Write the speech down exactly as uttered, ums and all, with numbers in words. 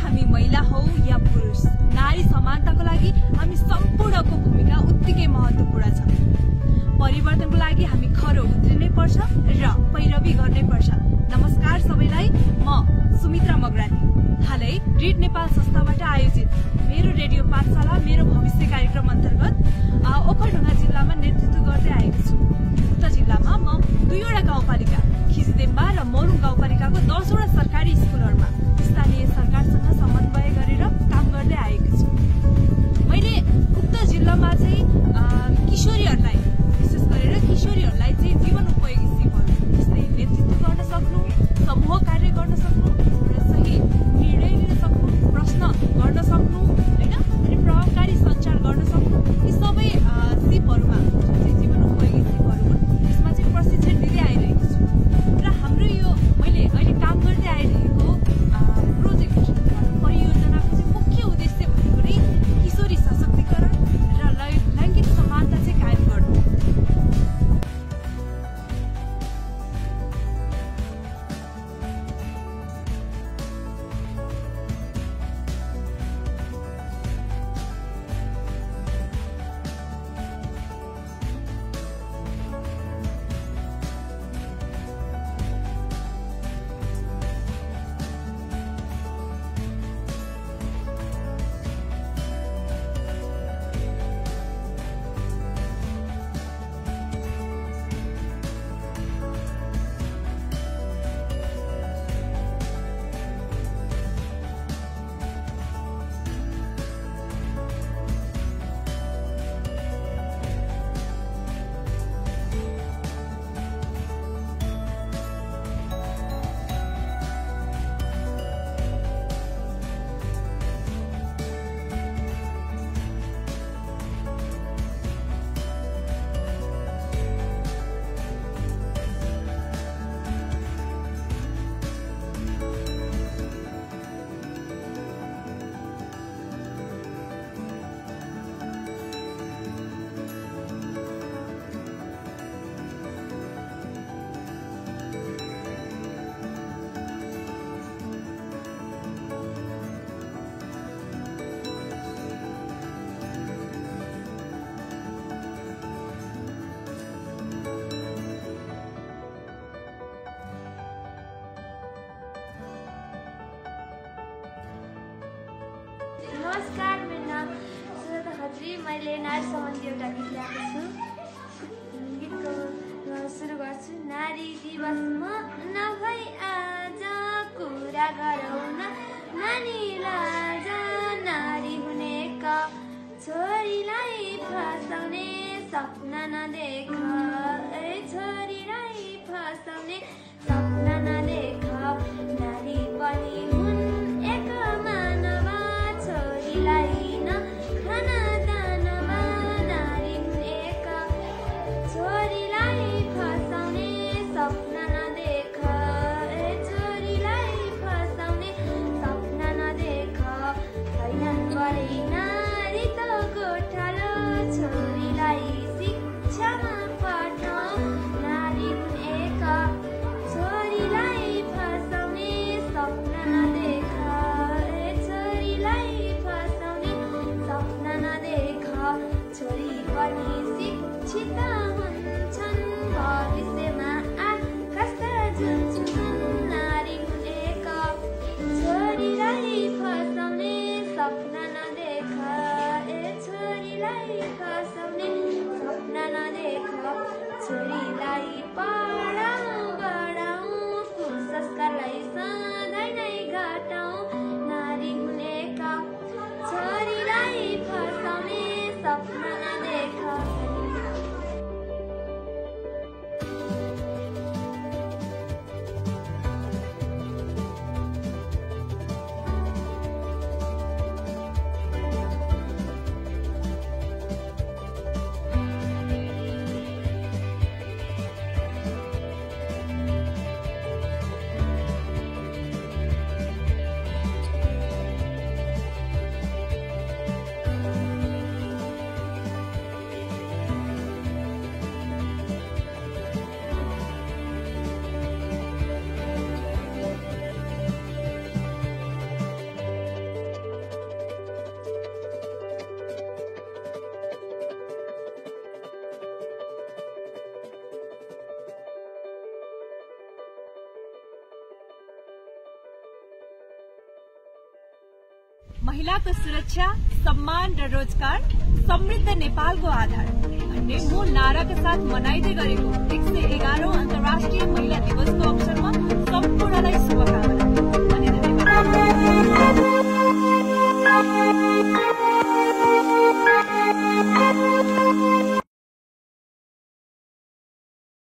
हामी महिला हौ या पुरुष, नारी समानताको लागि हामी सम्पूर्णको भूमिका उत्तिकै महत्त्वपूर्ण छ। परिवर्तनको लागि हामी खरो उत्रिनै पर्छ र पैरवी गर्नै पर्छ। नमस्कार सबैलाई, म सुमित्रा मगरानी हालै रिड नेपाल संस्थाबाट आयोजित मेरो रेडियो पाठशाला मेरो भविष्य कार्यक्रम अन्तर्गत ओखलढुङ्गा जिल्लामा नेतृत्व गर्दै आएको छु। उक्त जिल्लामा म दुईवटा गाउँपालिका खिचदेम्बा र मोरुङ गाउँपालिकाको दसवटा सरकारी स्कुलहरूमा स्थानीय सरकारसँग समन्वय गरेर काम गर्दै आएको छु। मैले उक्त जिल्लामा चाहिँ किशोरीहरूलाई विशेष गरेर किशोरीहरूलाई चाहिँ जीवन उपयोगी सिपहरू जस्तै नेतृत्व गर्न सक्नु, समूह कार्य गर्न सक्नु र सही निर्णय लिन सक्नु, प्रश्न गर्न सक्नु होइन, अनि प्रभावकारी सञ्चार गर्न सक्नु, यी सबै सिपहरूमा जुन चाहिँ जीवन उपयोगी सिपहरू हुन् यसमा चाहिँ प्रशिक्षण दिँदै आइरहेको छु। र हाम्रो यो मैले अहिले काम गर्दै आइरहेको प्रोजेक्ट परियोजनाको चाहिँ मुख्य उद्देश्य भनेको नै किशोरी सशक्तिकरण र लैङ्गिक समानता चाहिँ कायम गर्नु। नमस्कार, मेरो नाम सुजाता खत्री। मैले नारी सम्बन्धी एउटा गीत ल्याएको छु। गीतको सुरु गर्छु। नारी दिवसमा नभई आज कुरा गरौँ न, नानीलाई नारी हुनेका छोरीलाई फसाउने सपना नदेख, छोरीलाई फसाउने सपना नदेख। नारी पनि हुन् एक मानव, छोरीलाई न खाना दानमा नारी हुनेक, छोरीलाई फसाउने सपना नदेख, छोरीलाई फसाउने सपना नदेख। महिलाको सुरक्षा, सम्मान र रोजगार, समृद्ध नेपालको आधार भन्ने मूल नाराका साथ मनाइदै गरेको एक सय एघारौं अन्तर्राष्ट्रिय महिला दिवसको अवसरमा सम्पूर्णलाई शुभकामना।